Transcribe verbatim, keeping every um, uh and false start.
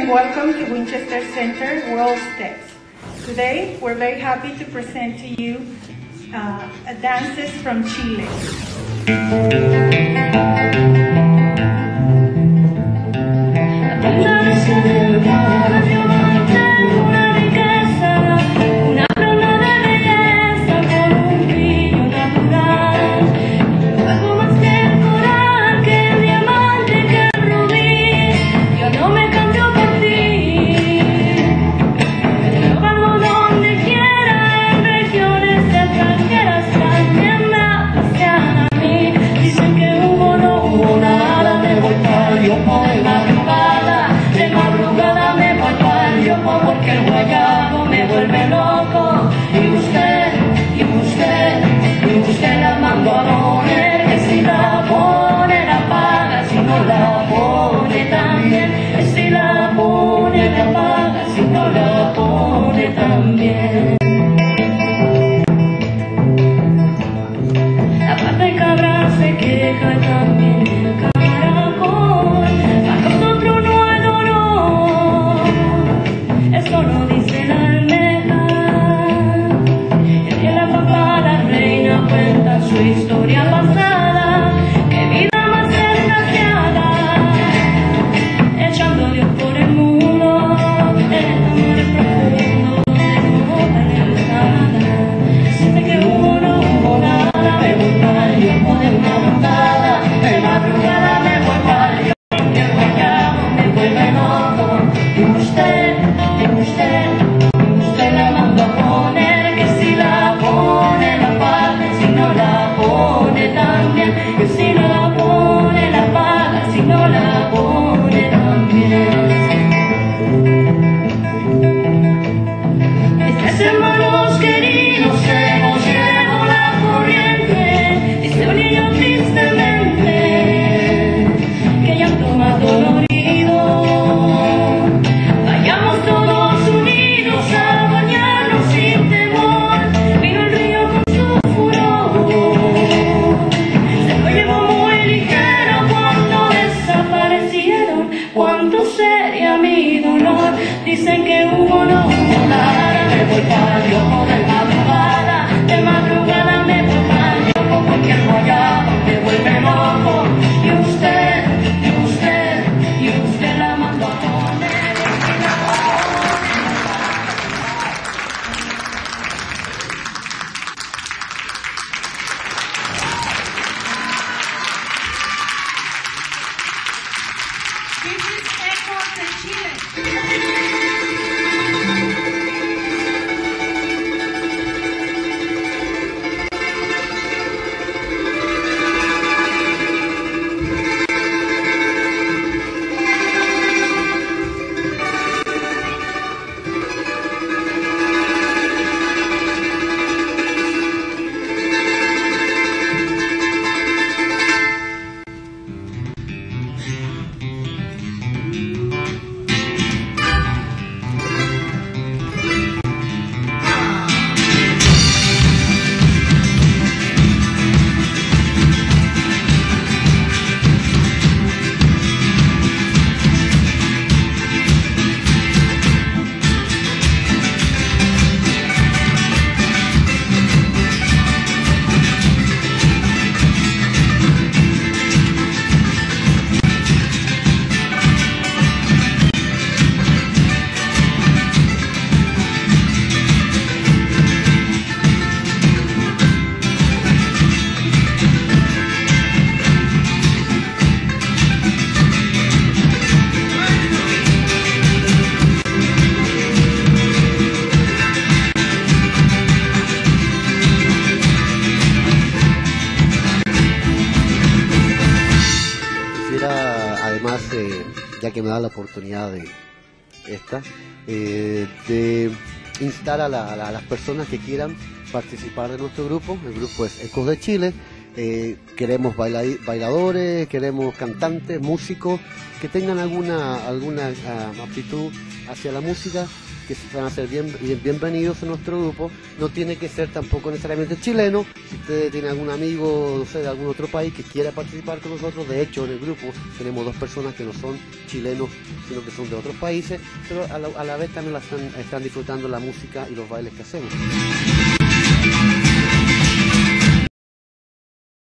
and welcome to Winchester Center World Steps. Today, we're very happy to present to you uh, dances from Chile. Que me da la oportunidad de esta eh, de instar a, la, a, la, a las personas que quieran participar de nuestro grupo. El grupo es Ecos de Chile, Eh, queremos baila bailadores, queremos cantantes, músicos que tengan alguna, alguna uh, aptitud hacia la música, que van a ser bien, bienvenidos en nuestro grupo. No tiene que ser tampoco necesariamente chileno. Si ustedes tienen algún amigo, no sé, de algún otro país que quiera participar con nosotros, de hecho en el grupo tenemos dos personas que no son chilenos, sino que son de otros países, pero a la, a la vez también la están, están disfrutando la música y los bailes que hacemos.